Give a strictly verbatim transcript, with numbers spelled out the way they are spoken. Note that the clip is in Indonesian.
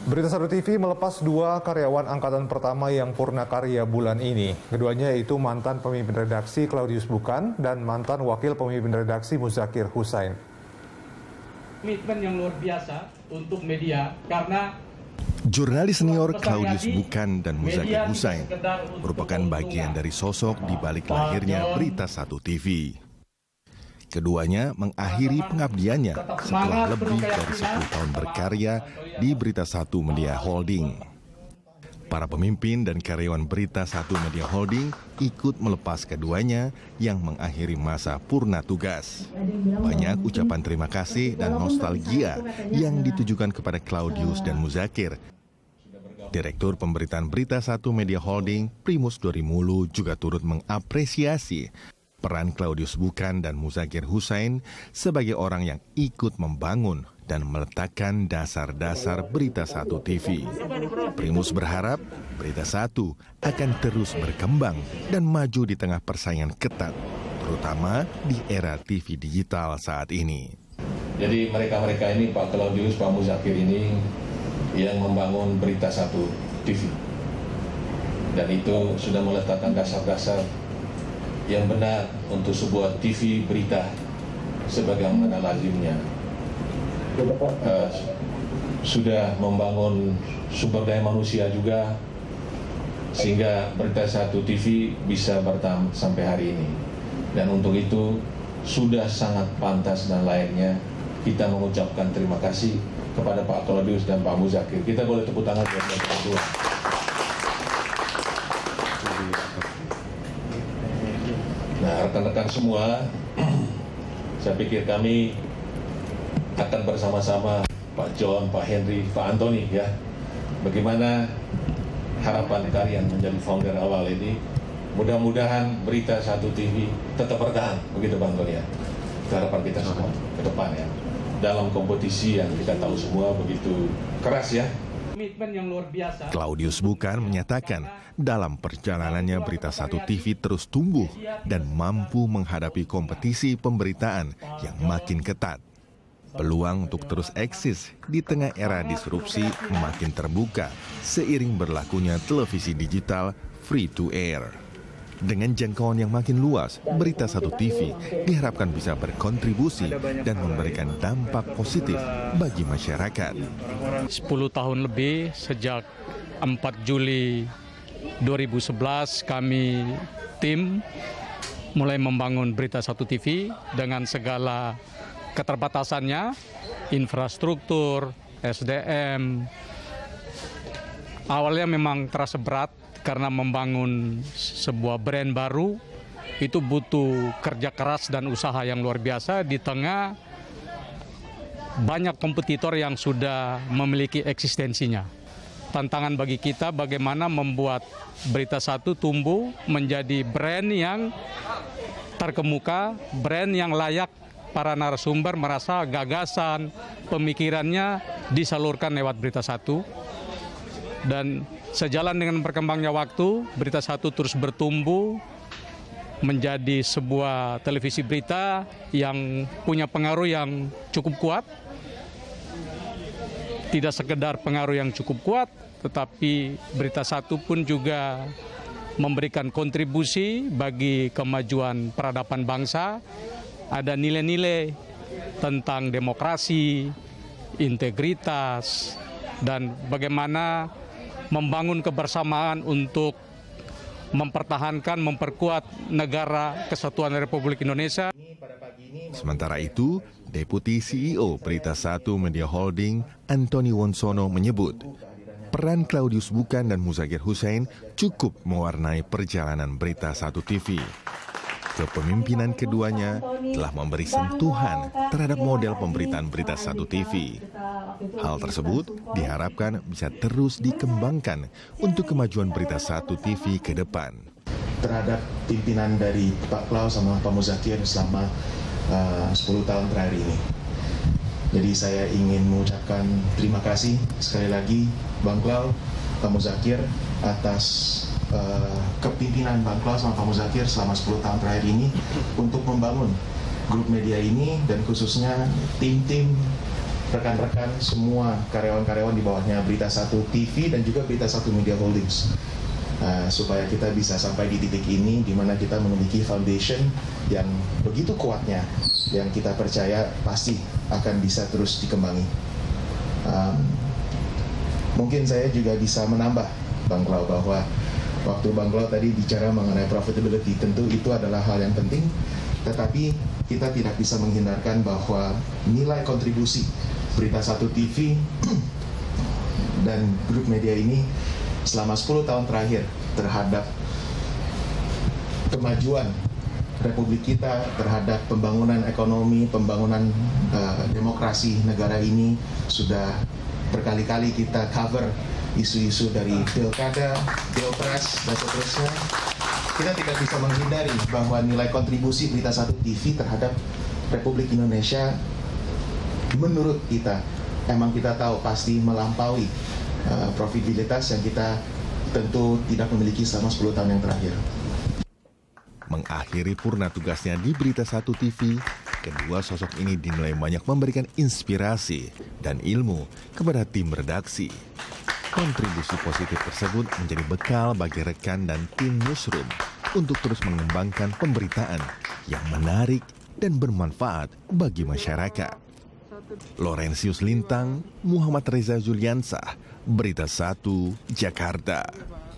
Berita Satu T V melepas dua karyawan angkatan pertama yang purna karya bulan ini. Keduanya yaitu mantan pemimpin redaksi Claudius Bukan dan mantan wakil pemimpin redaksi Muzakir Husain. Komitmen yang luar biasa untuk media karena jurnalis senior Claudius Bukan dan Muzakir Husain merupakan bagian dari sosok di balik lahirnya Berita Satu T V. Keduanya mengakhiri pengabdiannya setelah lebih dari sepuluh tahun berkarya di Berita Satu Media Holding. Para pemimpin dan karyawan Berita Satu Media Holding ikut melepas keduanya yang mengakhiri masa purna tugas. Banyak ucapan terima kasih dan nostalgia yang ditujukan kepada Claudius dan Muzakir. Direktur Pemberitaan Berita Satu Media Holding, Primus Dorimulu, juga turut mengapresiasi peran Claudius Bukan dan Muzakir Husain sebagai orang yang ikut membangun dan meletakkan dasar-dasar Berita Satu T V. Primus berharap Berita Satu akan terus berkembang dan maju di tengah persaingan ketat, terutama di era T V digital saat ini. Jadi mereka-mereka ini, Pak Claudius, Pak Muzakir ini yang membangun Berita Satu T V. Dan itu sudah meletakkan dasar-dasar yang benar untuk sebuah T V berita sebagaimana lazimnya. Uh, sudah membangun sumber daya manusia juga sehingga Berita Satu T V bisa bertahan sampai hari ini. Dan untuk itu sudah sangat pantas dan layaknya kita mengucapkan terima kasih kepada Pak Claudius dan Pak Muzakir. Kita boleh tepuk tangan buat mereka berdua. Nah, rekan-rekan semua, saya pikir kami akan bersama-sama Pak John, Pak Henry, Pak Anthony ya. Bagaimana harapan kalian menjadi founder awal ini? Mudah-mudahan Berita Satu T V tetap bertahan, begitu Bang Tony ya. Itu harapan kita semua ke depan ya. Dalam kompetisi yang kita tahu semua begitu keras ya. Yang luar biasa. Claudius Bukan menyatakan dalam perjalanannya Berita Satu T V terus tumbuh dan mampu menghadapi kompetisi pemberitaan yang makin ketat. Peluang untuk terus eksis di tengah era disrupsi makin terbuka seiring berlakunya televisi digital free to air. Dengan jangkauan yang makin luas, Berita Satu T V diharapkan bisa berkontribusi dan memberikan dampak positif bagi masyarakat. sepuluh tahun lebih sejak empat Juli dua ribu sebelas kami tim mulai membangun Berita Satu T V dengan segala keterbatasannya, infrastruktur, S D M. Awalnya memang terasa berat karena membangun sebuah brand baru itu butuh kerja keras dan usaha yang luar biasa di tengah banyak kompetitor yang sudah memiliki eksistensinya. Tantangan bagi kita bagaimana membuat Berita Satu tumbuh menjadi brand yang terkemuka, brand yang layak para narasumber merasa gagasan, pemikirannya disalurkan lewat Berita Satu. Dan sejalan dengan berkembangnya waktu, Berita Satu terus bertumbuh menjadi sebuah televisi berita yang punya pengaruh yang cukup kuat. Tidak sekedar pengaruh yang cukup kuat, tetapi Berita Satu pun juga memberikan kontribusi bagi kemajuan peradaban bangsa. Ada nilai-nilai tentang demokrasi, integritas, dan bagaimana membangun kebersamaan untuk mempertahankan, memperkuat negara kesatuan Republik Indonesia. Sementara itu, Deputi C E O Berita Satu Media Holding, Anthony Wonsono menyebut, peran Claudius Bukan dan Muzakir Husain cukup mewarnai perjalanan Berita Satu T V. Kepemimpinan keduanya telah memberi sentuhan terhadap model pemberitaan Berita Satu T V. Hal tersebut diharapkan bisa terus dikembangkan untuk kemajuan Berita Satu T V ke depan. Terhadap pimpinan dari Pak Klaus sama Pak Muzakir selama uh, sepuluh tahun terakhir ini. Jadi saya ingin mengucapkan terima kasih sekali lagi Bang Klaus, Pak Muzakir atas Uh, kepimpinan Bang Klaus sama Pak Muzakir selama sepuluh tahun terakhir ini untuk membangun grup media ini dan khususnya tim-tim rekan-rekan semua karyawan-karyawan di bawahnya Berita Satu T V dan juga Berita Satu Media Holdings. Uh, supaya kita bisa sampai di titik ini di mana kita memiliki foundation yang begitu kuatnya, yang kita percaya pasti akan bisa terus dikembangi. Um, mungkin saya juga bisa menambah, Bang Klau, bahwa waktu Bang Klau tadi bicara mengenai profitability, tentu itu adalah hal yang penting, tetapi kita tidak bisa menghindarkan bahwa nilai kontribusi Berita Satu T V dan grup media ini selama sepuluh tahun terakhir terhadap kemajuan Republik kita, terhadap pembangunan ekonomi, pembangunan uh, demokrasi negara ini, sudah berkali-kali kita cover isu-isu dari pilkada, pilpres, dan seterusnya. Kita tidak bisa menghindari bahwa nilai kontribusi Berita Satu T V terhadap Republik Indonesia, menurut kita, emang kita tahu pasti melampaui Uh, profitabilitas yang kita tentu tidak memiliki selama sepuluh tahun yang terakhir. Mengakhiri purna tugasnya di Berita Satu T V, kedua sosok ini dinilai banyak memberikan inspirasi dan ilmu kepada tim redaksi. Kontribusi positif tersebut menjadi bekal bagi rekan dan tim newsroom untuk terus mengembangkan pemberitaan yang menarik dan bermanfaat bagi masyarakat. Laurentius Lintang, Muhammad Reza Juliansah, Berita Satu, Jakarta.